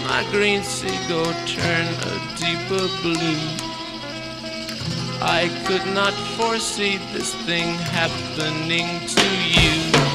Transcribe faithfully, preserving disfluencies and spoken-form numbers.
my green seagull turn a deeper blue. I could not foresee this thing happening to you.